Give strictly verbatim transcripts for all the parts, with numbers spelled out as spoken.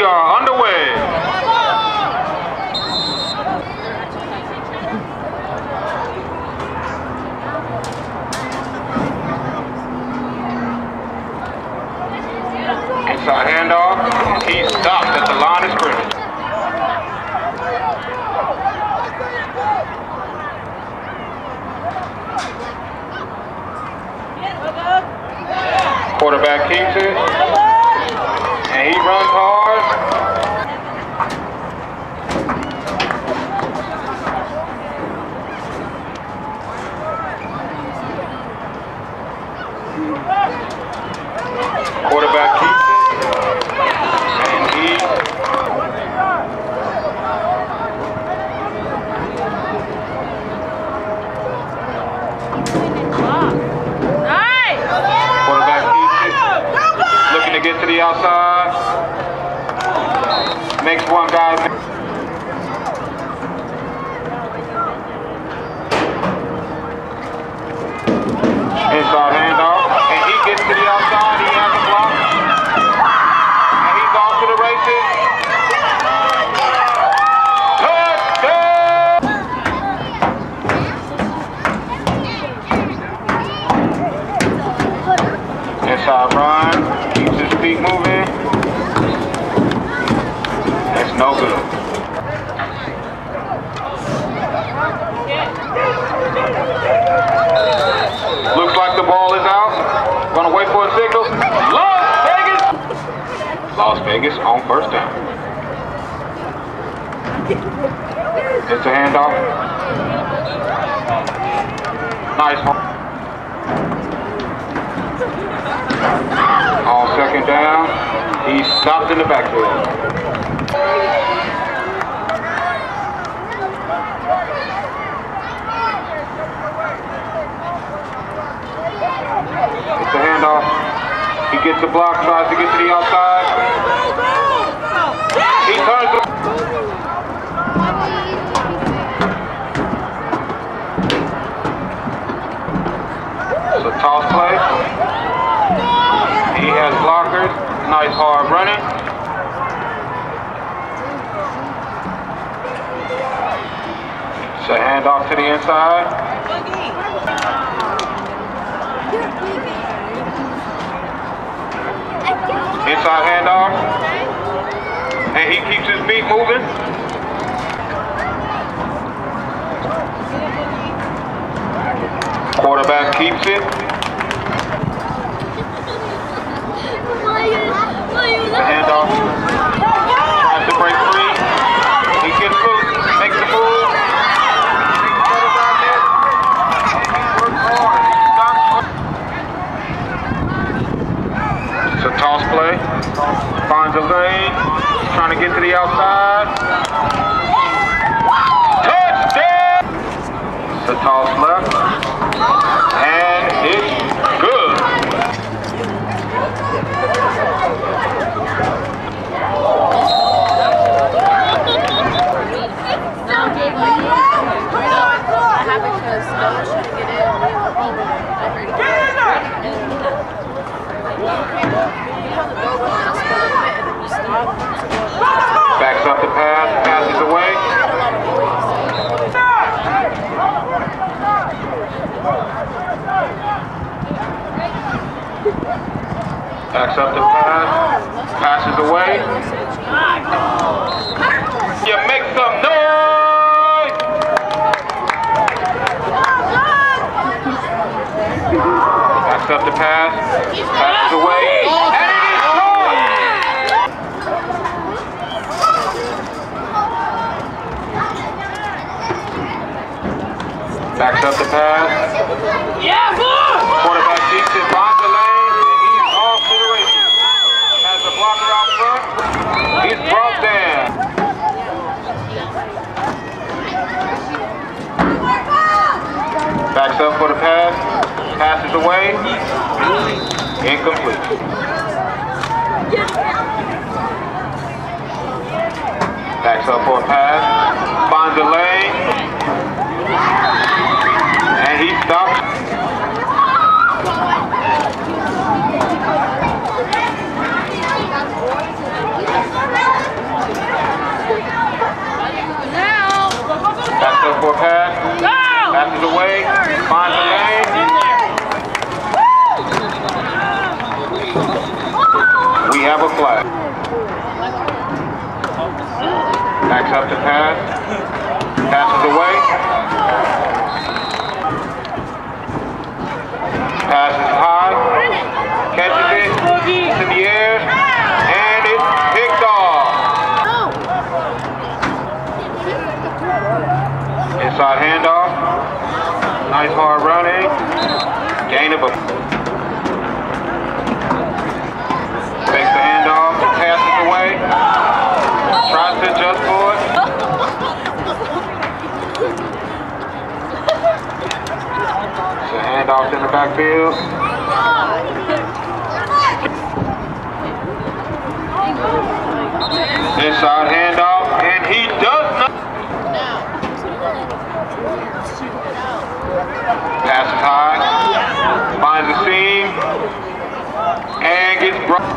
are underway. Inside handoff. He stopped at the line of scrimmage. Quarterback keeps it, and he runs hard. Quarterback keeps it, and he to get to the outside, makes one guy. Inside handoff, and he gets to the outside, he has a block, and he's off to the races. Touchdown! Inside run. Feet moving. That's no good. Looks like the ball is out. Gonna wait for a signal. Las Vegas! Las Vegas on first down. It's a handoff. Nice one. On second down, he stopped in the backfield. It's a handoff. He gets the block, tries to get to the outside. He turns the... It's a toss play. He has blockers, nice hard running. It's a handoff to the inside. Inside handoff. And he keeps his feet moving. Quarterback keeps it. The handoff, tries to break free, he gets loose, makes the move, works hard, stops. It's a toss play, finds a lane, trying to get to the outside, touchdown! It's a toss left, and it's good. Backs up the pass, passes away. Backs up the pass, passes away. You make some noise! Backs up the pass, passes away, and it is scored! Backs up the pass. Yeah, boy! Quarterback keeps it, finds the lane, and he's off to the races. Has a blocker out front. He's brought down. Backs up for the pass. Passes away. Incomplete. Backs up for a pass. Finds a lane. And he stops. Passes away. Finds the lane. We have a flag. Backs up to pass. Passes away. Passes high. Catches it. It's in the air. And it's picked off. Inside handoff. Nice hard running. Gain of a. Takes the handoff. Passes away. Tries to adjust for it. It's a handoff in the backfield. Inside handoff, and he does not. Passes high, finds the seam, and gets brought.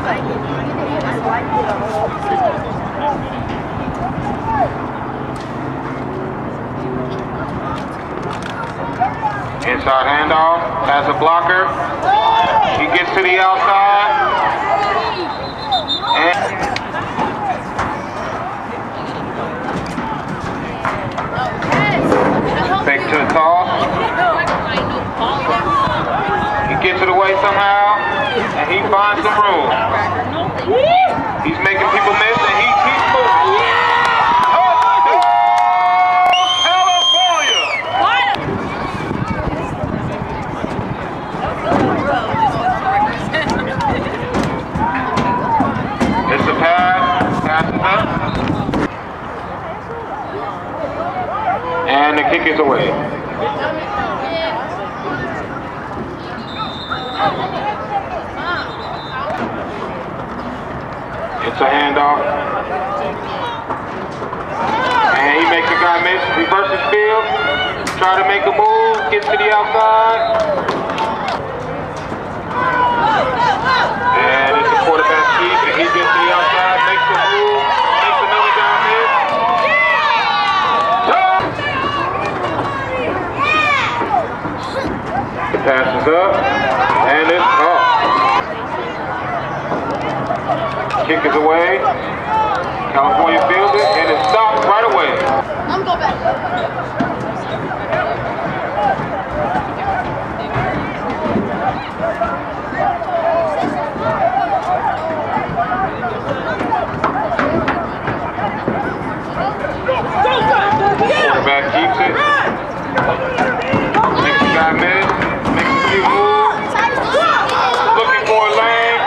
Inside handoff, has a blocker. He gets to the outside. And fake to the toss. He gets it away somehow, and he finds some room. He's making people miss, and he keeps moving. It's a pass, passes up, and the kick is away. It's a handoff, and he makes a guy miss, reverses field, try to make a move, gets to the outside, and it's a quarterback keep, and he gets to the outside, makes a move, makes another guy miss. The pass is up, and it's off. Kick is away. California fields it, and it stops right away. I'm going back. Quarterback keeps it. Makes the guy miss. Makes a few moves. Looking for a lane.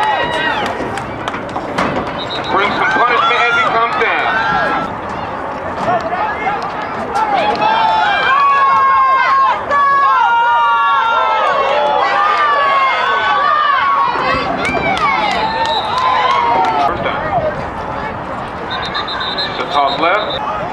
Brings some punishment as he comes down. First down. It's a toss left.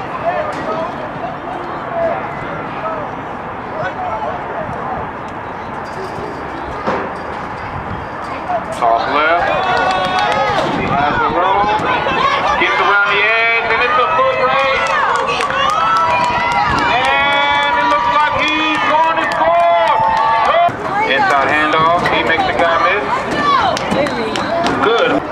Toss left. He has the room. Gets around the edge, and it's a foot race. And it looks like he's going to score. Inside handoff. He makes the guy miss. Good.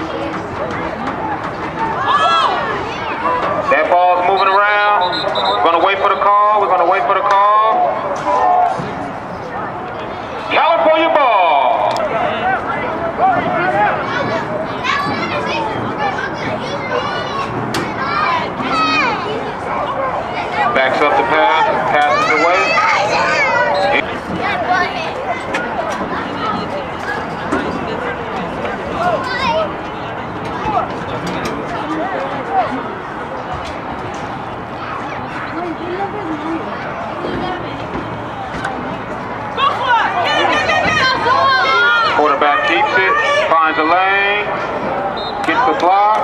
That ball's moving around. We're going to wait for the call. We're going to wait for the call. California ball. Backs up the pass, passes away. Quarterback keeps it, finds a lane, gets the block.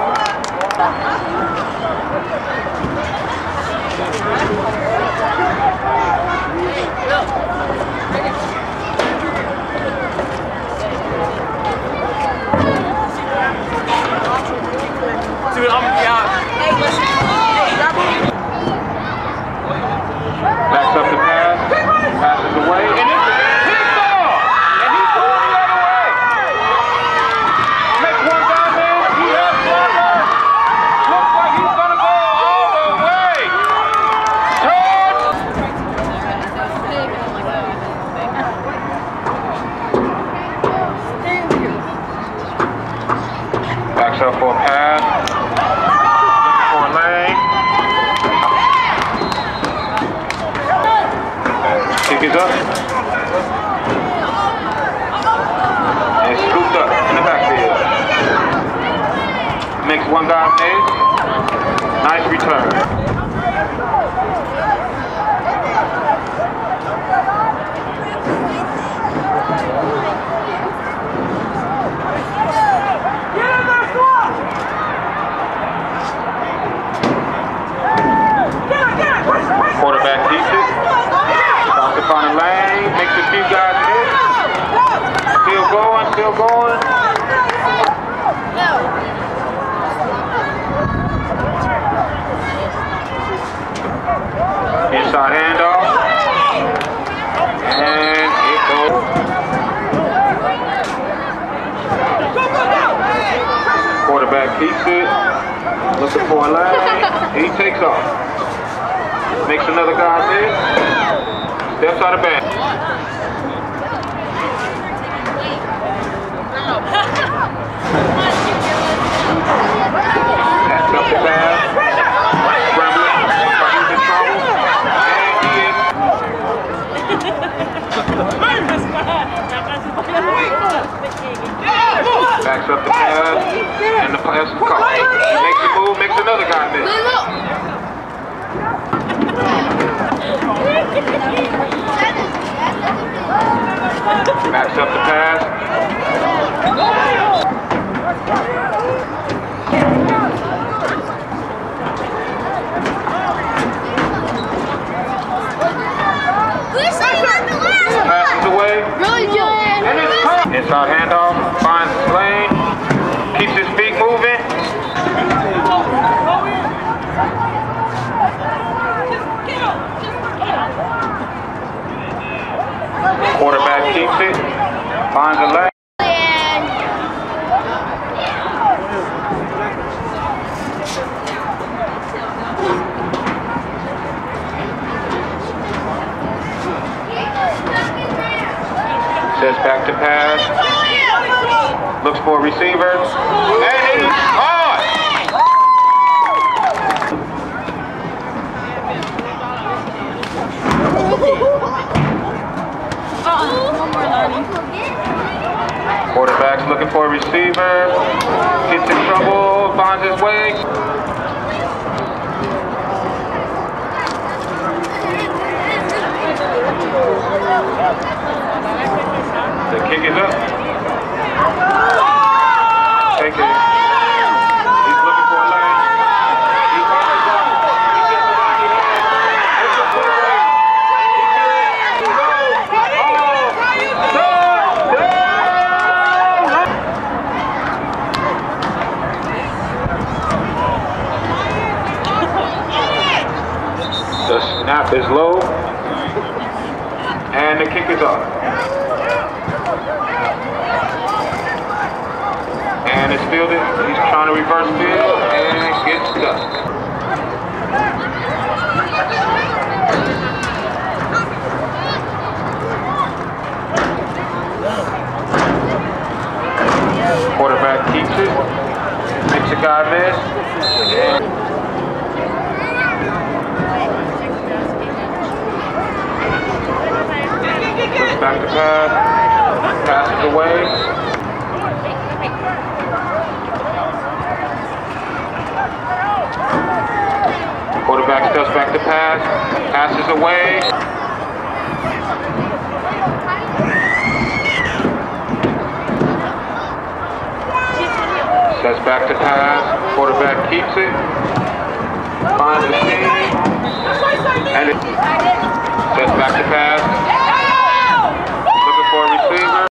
Dude, I'm yeah. Backs up the pass. Backs up for a pass. Looking for a lane. Kick is up. And scooped up in the backfield. Makes one guy miss. Nice return. Quarterback keeps it. Stops it on the lane. Makes a few guys miss. Still going, still going. Inside handoff. And it goes. Quarterback keeps it. Looking for a lane. He takes off. Makes another guy miss. Steps out of bounds. That's up the pass. Scrambling. He's in trouble. And he is. Backs up the pass. And the pass is caught. Makes a move. Makes another guy miss. Backs up the pass. Passes away. Really good. And it's caught. Inside handoff. Finds his lane. Keeps his feet moving. Quarterback keeps it, finds a lane. Sets back to pass. Looks for a receiver. And he's caught! Quarterback's looking for a receiver, gets in trouble, finds his way. The kick is up. Take it. He's looking for a lane. He finds it. He gets around his head. It's a good race. He gets The snap is low, and the kick is up. And it's fielded. He's trying to reverse field and gets stuck. Quarterback keeps it, makes a guy miss. And back to pass, passes away. Quarterback steps back to pass, passes away. Steps back to pass, quarterback keeps it, finds the seam, and it steps back to pass. Looking for a receiver.